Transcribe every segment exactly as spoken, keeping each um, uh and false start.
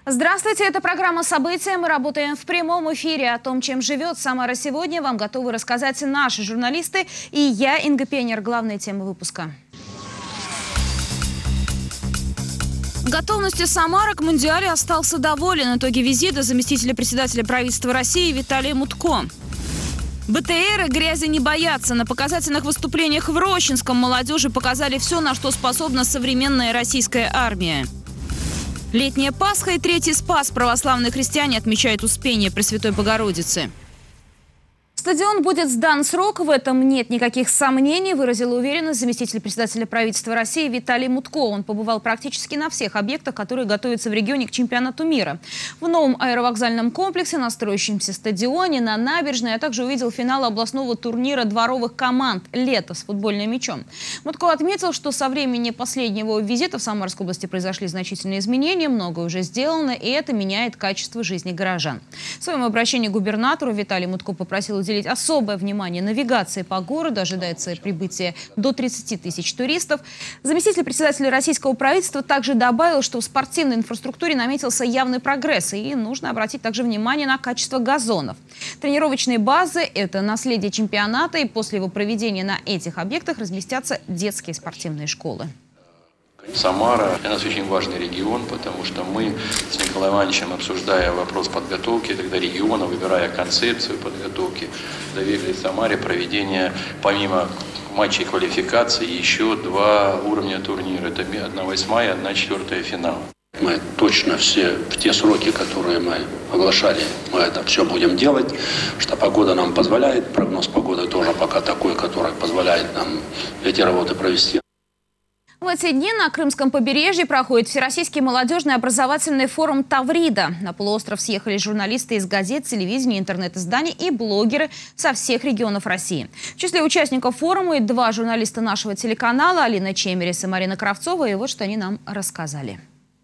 Здравствуйте, это программа «События». Мы работаем в прямом эфире. О том, чем живет Самара сегодня, вам готовы рассказать наши журналисты и я, Инга Пенер. Главные темы выпуска. Готовностью Самары к Мундиале остался доволен. Итоги визита заместителя председателя правительства России Виталия Мутко. БТРы грязи не боятся. На показательных выступлениях в Рощинском молодежи показали все, на что способна современная российская армия. Летняя Пасха и Третий Спас. Православные христиане отмечают Успение Пресвятой Богородицы. Стадион будет сдан в срок, в этом нет никаких сомнений, выразила уверенность заместитель председателя правительства России Виталий Мутко. Он побывал практически на всех объектах, которые готовятся в регионе к чемпионату мира. В новом аэровокзальном комплексе, на строящемся стадионе, на набережной, а также увидел финал областного турнира дворовых команд «Лето» с футбольным мячом. Мутко отметил, что со времени последнего визита в Самарской области произошли значительные изменения, многое уже сделано, и это меняет качество жизни горожан. В своем обращении к губернатору Виталий Мутко попросил уделить особое внимание навигации по городу. Ожидается прибытие до тридцати тысяч туристов. Заместитель председателя российского правительства также добавил, что в спортивной инфраструктуре наметился явный прогресс. И нужно обратить также внимание на качество газонов. Тренировочные базы – это наследие чемпионата. И после его проведения на этих объектах разместятся детские спортивные школы. Самара для нас очень важный регион, потому что мы с Николаем Ивановичем, обсуждая вопрос подготовки тогда региона, выбирая концепцию подготовки, доверили Самаре проведение, помимо матчей квалификации, еще два уровня турнира. Это одна восьмая, одна четвертая финал. Мы точно все в те сроки, которые мы оглашали, мы это все будем делать, что погода нам позволяет, прогноз погоды тоже пока такой, который позволяет нам эти работы провести. В эти дни на Крымском побережье проходит Всероссийский молодежный образовательный форум «Таврида». На полуостров съехали журналисты из газет, телевидения, интернет-изданий и блогеры со всех регионов России. В числе участников форума и два журналиста нашего телеканала – Алина Чемерис и Марина Кравцова. И вот что они нам рассказали.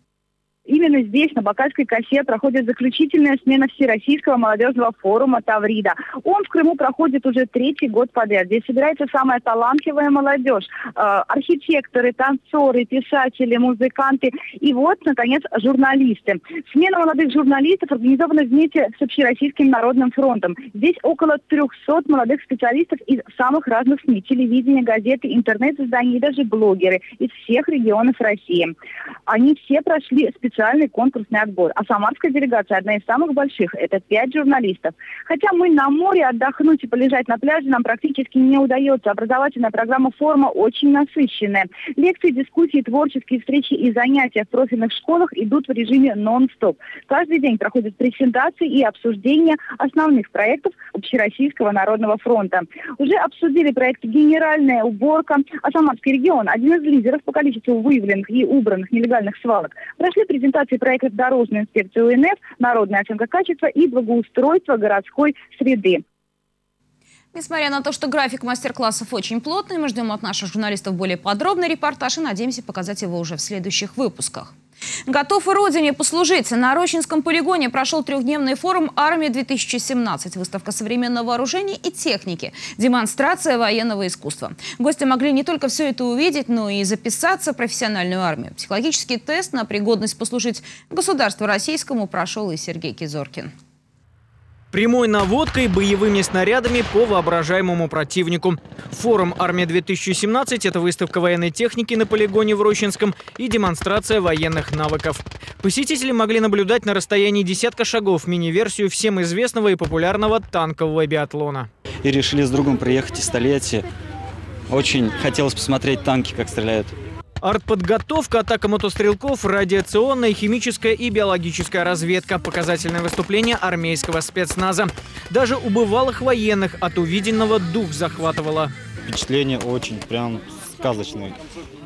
Именно здесь, на Бакальской косе, проходит заключительная смена Всероссийского молодежного форума «Таврида». Он в Крыму проходит уже третий год подряд. Здесь собирается самая талантливая молодежь. Э, архитекторы, танцоры, писатели, музыканты и вот, наконец, журналисты. Смена молодых журналистов организована вместе с Общероссийским народным фронтом. Здесь около трехсот молодых специалистов из самых разных СМИ, телевидения, газеты, интернет-изданий и даже блогеры из всех регионов России. Они все прошли специальность. Специальный конкурсный отбор. А самарская делегация одна из самых больших. Это пять журналистов. Хотя мы на море отдохнуть и полежать на пляже нам практически не удается. Образовательная программа форума очень насыщенная. Лекции, дискуссии, творческие встречи и занятия в профильных школах идут в режиме нон-стоп. Каждый день проходят презентации и обсуждения основных проектов Общероссийского народного фронта. Уже обсудили проект «Генеральная уборка», а Самарский регион – один из лидеров по количеству выявленных и убранных нелегальных свалок. Прошли презентации проектов Дорожной инспекции УНФ, Народная оценка качества и благоустройства городской среды. Несмотря на то, что график мастер-классов очень плотный, мы ждем от наших журналистов более подробный репортаж и надеемся показать его уже в следующих выпусках. Готов и Родине послужить. На Рощинском полигоне прошел трехдневный форум «Армия-две тысячи семнадцать». Выставка современного вооружения и техники. Демонстрация военного искусства. Гости могли не только все это увидеть, но и записаться в профессиональную армию. Психологический тест на пригодность послужить государству российскому прошел и Сергей Кизоркин. Прямой наводкой, боевыми снарядами по воображаемому противнику. Форум «Армия-две тысячи семнадцать» – это выставка военной техники на полигоне в Рощинском и демонстрация военных навыков. Посетители могли наблюдать на расстоянии десятка шагов мини-версию всем известного и популярного танкового биатлона. И решили с другом приехать из столетия. Очень хотелось посмотреть танки, как стреляют. Артподготовка, атака мотострелков, радиационная, химическая и биологическая разведка, показательное выступление армейского спецназа. Даже у бывалых военных от увиденного дух захватывало. Впечатления очень прям сказочные.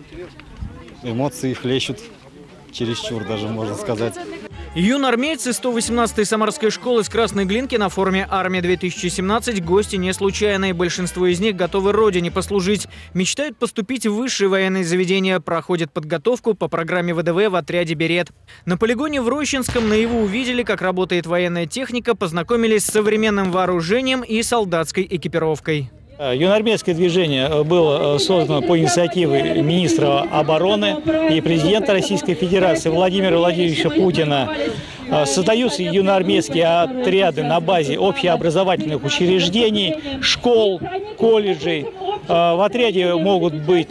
Эмоции хлещут чересчур, даже можно сказать. Юноармейцы сто восемнадцатой Самарской школы с Красной Глинки на форуме «Армия-две тысячи семнадцать» гости не случайные. Большинство из них готовы Родине послужить. Мечтают поступить в высшие военные заведения. Проходят подготовку по программе ВДВ в отряде «Берет». На полигоне в Рощинском наяву увидели, как работает военная техника, познакомились с современным вооружением и солдатской экипировкой. Юноармейское движение было создано по инициативе министра обороны и президента Российской Федерации Владимира Владимировича Путина. Создаются юноармейские отряды на базе общеобразовательных учреждений, школ, колледжей. В отряде могут быть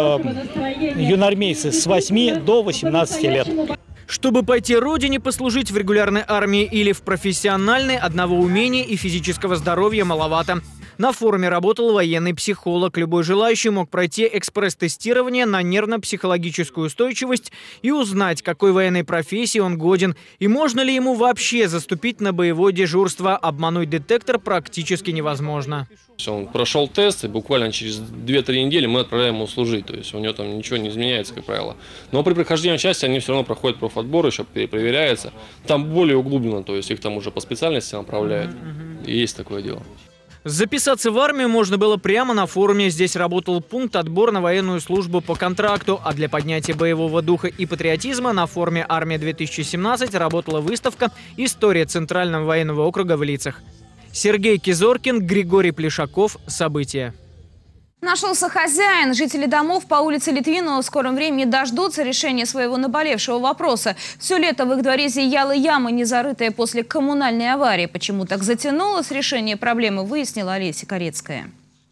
юноармейцы с восьми до восемнадцати лет. Чтобы пойти родине, послужить в регулярной армии или в профессиональной, одного умения и физического здоровья маловато. На форуме работал военный психолог. Любой желающий мог пройти экспресс-тестирование на нервно-психологическую устойчивость и узнать, какой военной профессии он годен и можно ли ему вообще заступить на боевое дежурство. Обмануть детектор практически невозможно. Он прошел тест, и буквально через две-три недели мы отправляем его служить. То есть у него там ничего не изменяется, как правило. Но при прохождении части они все равно проходят профотбор, еще перепроверяются. Там более углубленно, то есть их там уже по специальности направляют. И есть такое дело. Записаться в армию можно было прямо на форуме. Здесь работал пункт отбора на военную службу по контракту. А для поднятия боевого духа и патриотизма на форуме «Армия-две тысячи семнадцать» работала выставка «История Центрального военного округа в лицах». Сергей Кизоркин, Григорий Плешаков. События. Нашелся хозяин. Жители домов по улице Литвинова в скором времени дождутся решения своего наболевшего вопроса. Все лето в их дворе зияла яма, не зарытая после коммунальной аварии. Почему так затянулось решение проблемы, выяснила Олеся Корецкая.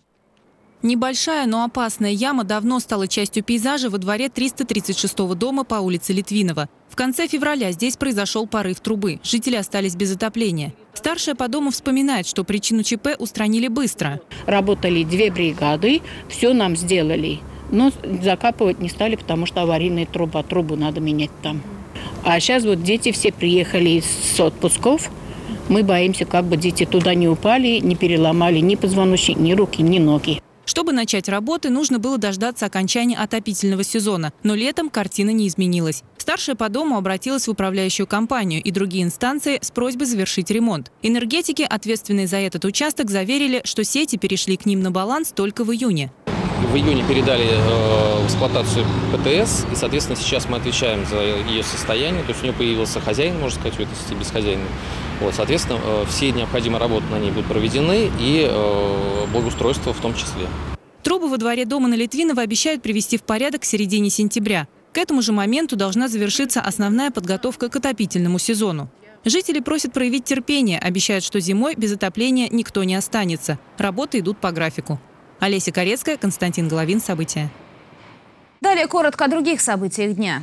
Небольшая, но опасная яма давно стала частью пейзажа во дворе триста тридцать шестого дома по улице Литвинова. В конце февраля здесь произошел порыв трубы. Жители остались без отопления. Старшая по дому вспоминает, что причину ЧП устранили быстро. Работали две бригады, все нам сделали. Но закапывать не стали, потому что аварийная труба. Трубу надо менять там. А сейчас вот дети все приехали с отпусков. Мы боимся, как бы дети туда не упали, не переломали ни позвоночник, ни руки, ни ноги. Чтобы начать работы, нужно было дождаться окончания отопительного сезона. Но летом картина не изменилась. Старшая по дому обратилась в управляющую компанию и другие инстанции с просьбой завершить ремонт. Энергетики, ответственные за этот участок, заверили, что сети перешли к ним на баланс только в июне. В июне передали э, в эксплуатацию ПТС, и, соответственно, сейчас мы отвечаем за ее состояние. То есть у нее появился хозяин, можно сказать, в этой сети бесхозяйный. Вот, соответственно, э, все необходимые работы на ней будут проведены, и э, благоустройство в том числе. Трубы во дворе дома на Литвинова обещают привести в порядок к середине сентября. К этому же моменту должна завершиться основная подготовка к отопительному сезону. Жители просят проявить терпение, обещают, что зимой без отопления никто не останется. Работы идут по графику. Олеся Корецкая, Константин Головин. События. Далее коротко о других событиях дня.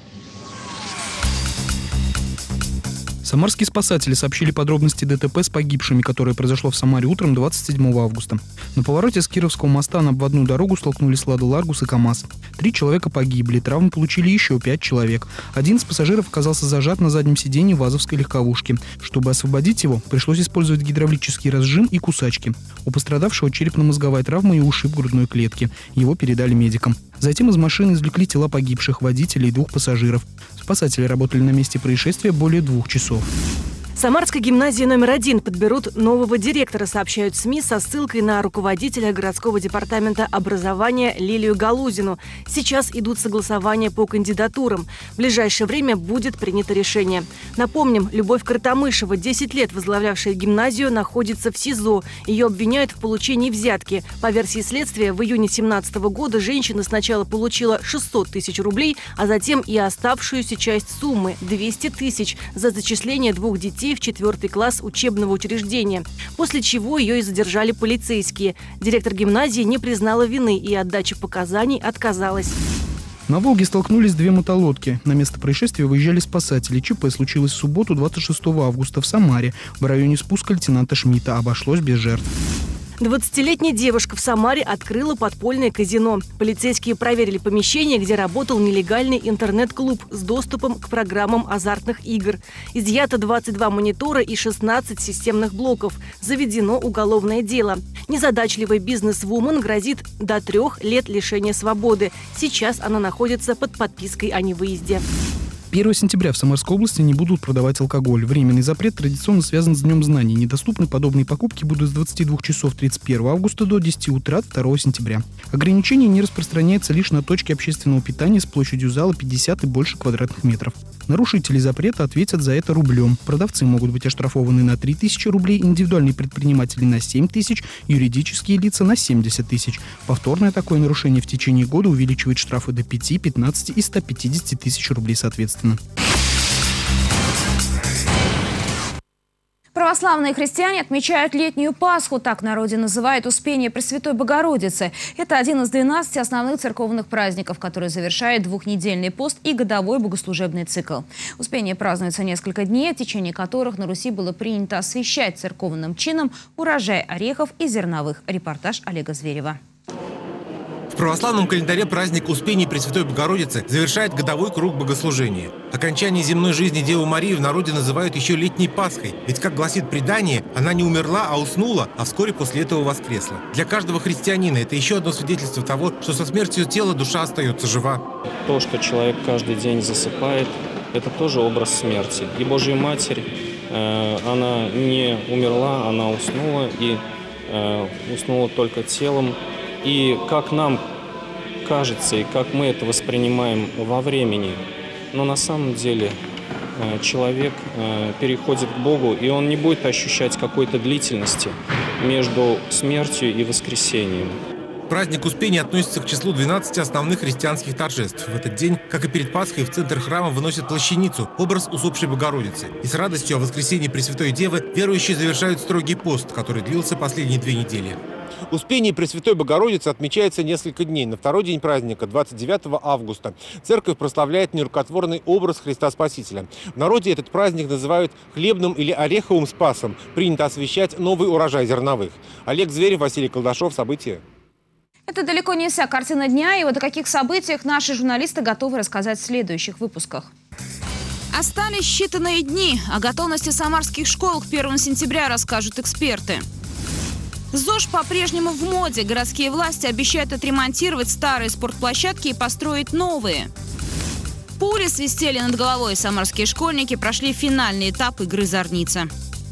Самарские спасатели сообщили подробности ДТП с погибшими, которое произошло в Самаре утром двадцать седьмого августа. На повороте с Кировского моста на обводную дорогу столкнулись «Лада Ларгус» и КАМАЗ. Три человека погибли, травмы получили еще пять человек. Один из пассажиров оказался зажат на заднем сиденье вазовской легковушки. Чтобы освободить его, пришлось использовать гидравлический разжим и кусачки. У пострадавшего черепно-мозговая травма и ушиб грудной клетки. Его передали медикам. Затем из машины извлекли тела погибших, водителей и двух пассажиров. Спасатели работали на месте происшествия более двух часов. Самарской гимназии номер один подберут нового директора, сообщают СМИ со ссылкой на руководителя городского департамента образования Лилию Галузину. Сейчас идут согласования по кандидатурам. В ближайшее время будет принято решение. Напомним, Любовь Картамышева, десять лет возглавлявшая гимназию, находится в СИЗО. Ее обвиняют в получении взятки. По версии следствия, в июне две тысячи семнадцатого года женщина сначала получила шестьсот тысяч рублей, а затем и оставшуюся часть суммы – двести тысяч за зачисление двух детей в четвертый класс учебного учреждения, после чего ее и задержали полицейские. Директор гимназии не признала вины и от дачи показаний отказалась. На Волге столкнулись две мотолодки. На место происшествия выезжали спасатели. ЧП случилось в субботу, двадцать шестого августа в Самаре. В районе спуска лейтенанта Шмидта обошлось без жертв. двадцатилетняя девушка в Самаре открыла подпольное казино. Полицейские проверили помещение, где работал нелегальный интернет-клуб с доступом к программам азартных игр. Изъято двадцать два монитора и шестнадцать системных блоков. Заведено уголовное дело. Незадачливой бизнес-вумен грозит до трех лет лишения свободы. Сейчас она находится под подпиской о невыезде. первого сентября в Самарской области не будут продавать алкоголь. Временный запрет традиционно связан с Днем знаний. Недоступны подобные покупки будут с двадцати двух часов тридцать первого августа до десяти утра второго сентября. Ограничение не распространяется лишь на точки общественного питания с площадью зала пятьдесят и больше квадратных метров. Нарушители запрета ответят за это рублем. Продавцы могут быть оштрафованы на три тысячи рублей, индивидуальные предприниматели на семь тысяч, юридические лица на семьдесят тысяч. Повторное такое нарушение в течение года увеличивает штрафы до пяти, пятнадцати и ста пятидесяти тысяч рублей соответственно. Православные христиане отмечают летнюю Пасху, так в народе называют Успение Пресвятой Богородицы. Это один из двенадцати основных церковных праздников, который завершает двухнедельный пост и годовой богослужебный цикл. Успение празднуется несколько дней, в течение которых на Руси было принято освящать церковным чином урожай орехов и зерновых. Репортаж Олега Зверева. В православном календаре праздник Успения Пресвятой Богородицы завершает годовой круг богослужения. Окончание земной жизни Девы Марии в народе называют еще летней Пасхой. Ведь, как гласит предание, она не умерла, а уснула, а вскоре после этого воскресла. Для каждого христианина это еще одно свидетельство того, что со смертью тела душа остается жива. То, что человек каждый день засыпает, это тоже образ смерти. И Божья Матерь, э, она не умерла, она уснула, и э, уснула только телом. И как нам кажется, и как мы это воспринимаем во времени, но на самом деле человек переходит к Богу, и он не будет ощущать какой-то длительности между смертью и воскресением. Праздник Успения относится к числу двенадцати основных христианских торжеств. В этот день, как и перед Пасхой, в центр храма выносят плащаницу, образ усопшей Богородицы. И с радостью о воскресении Пресвятой Девы верующие завершают строгий пост, который длился последние две недели. Успение Пресвятой Богородицы отмечается несколько дней. На второй день праздника, двадцать девятого августа, церковь прославляет нерукотворный образ Христа Спасителя. В народе этот праздник называют хлебным или ореховым спасом. Принято освящать новый урожай зерновых. Олег Зверев, Василий Колдашов. События. Это далеко не вся картина дня, и вот о каких событиях наши журналисты готовы рассказать в следующих выпусках. Остались считанные дни. О готовности самарских школ к первому сентября расскажут эксперты. ЗОЖ по-прежнему в моде. Городские власти обещают отремонтировать старые спортплощадки и построить новые. Пули свистели над головой. Самарские школьники прошли финальный этап игры «Зорница».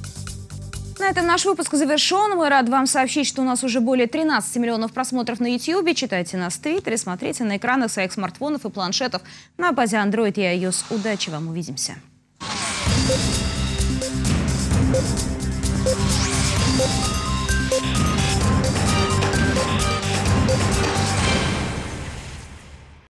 На этом наш выпуск завершен. Мы рады вам сообщить, что у нас уже более тринадцати миллионов просмотров на ютьюбе. Читайте нас в Твиттере, смотрите на экранах своих смартфонов и планшетов на базе Android и iOS. Удачи вам, увидимся.